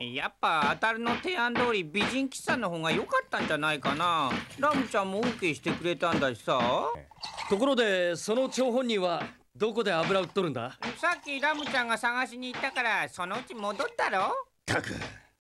やっぱ当たるの提案通り美人喫茶の方が良かったんじゃないかな。ラムちゃんも OK してくれたんだしさ。 ところでその張本人はどこで油売っとるんだ？ さっきラムちゃんが探しに行ったからそのうち戻ったろ。 たく